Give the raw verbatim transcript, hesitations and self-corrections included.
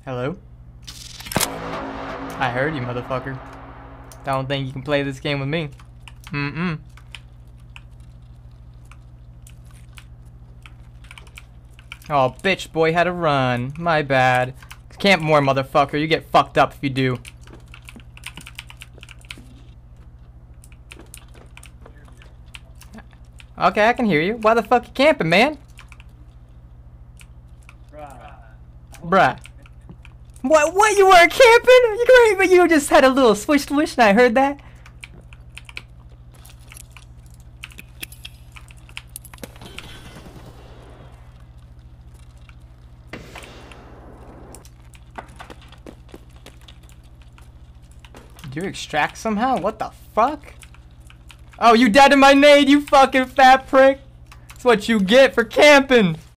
Hello? I heard you, motherfucker. Don't think you can play this game with me. Mm-mm. Oh, bitch boy had to run. My bad. Camp more, motherfucker. You get fucked up if you do. Okay, I can hear you. Why the fuck you camping, man? Bruh. What? What? You weren't camping? You great, but you just had a little swish swish, and I heard that. Did you extract somehow? What the fuck? Oh, you dead in my nade, you fucking fat prick. That's what you get for camping.